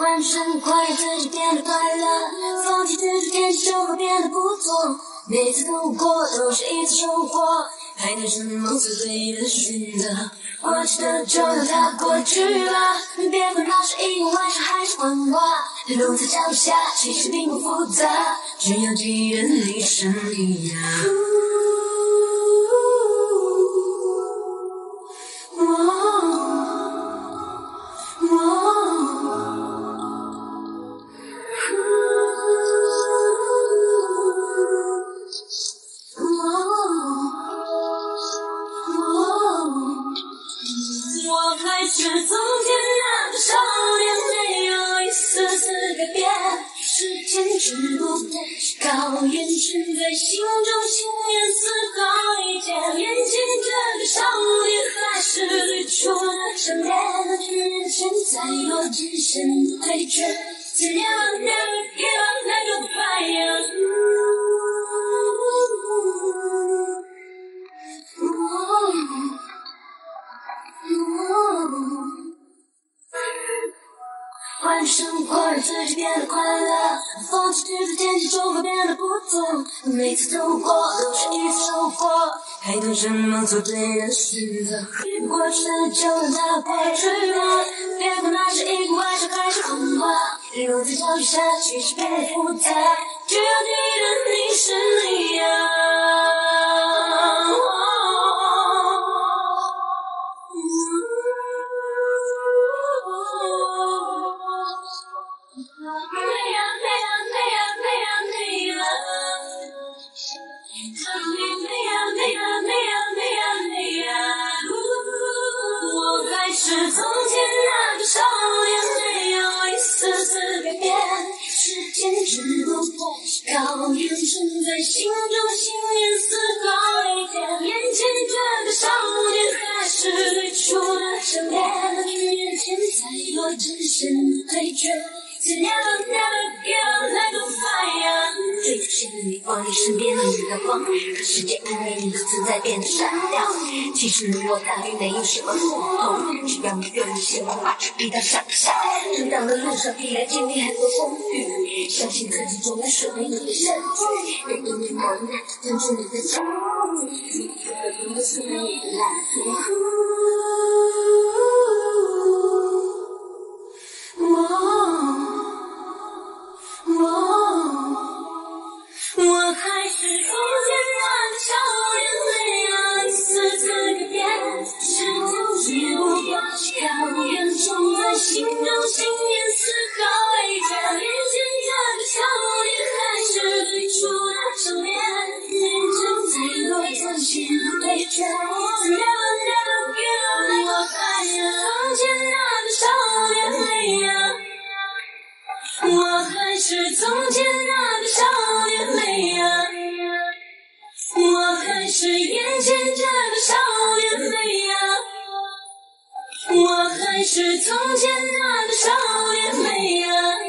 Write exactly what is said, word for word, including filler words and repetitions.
换成快自己变得快乐，放弃执着坚持就会变得不错。每次度过都是一次收获，还能是梦最对的选择。过去的就让它过去吧，别管那是意外事还是谎话。路在脚下，其实并不复杂，只要记得你是你呀。我还是从前那个少年，没有一丝丝改变。时间只不过是考验，沉在心中，心念思考一件。眼前这个少年还是最初的少年，人生在我只身对决，只要 never give up like a fire。换生活让自己变得快乐，放弃执着坚持就会变得不同。每次度过都是一次收获，还能什么做对的选择。过去的就让它过去吧，别管那是意外事还是谎话。路在脚下，其实并不复杂，只要记得你是你呀。我还是从前那个少年，没有一丝丝改变。时间只不过是考验，沉在心中，心念思考一遍。眼前这个少年还是最初的少年，人前在我只身对决。只要 never give up like a fire， 追逐心里往你身边的那道光，可世界因为你的存在变得闪亮。其实我大与没有什么不同，只要你愿意先把这一道想象。成长的路上必然经历很多风雨，相信自己总能顺利你的胜局。愿意你我专注你的脚步，你的路是你的蓝图。我还是从前那个少年，没有一丝丝改变。时间只不过是考验，种在心中，心念思考一遍。眼前这个少年还是最初的少年，认真在我掌心对决。Never never give up， 我还是从前那个少年，没有。我还是从前那个少年，没有。我还是眼前这个少年，没有。我还是从前那个少年，没有。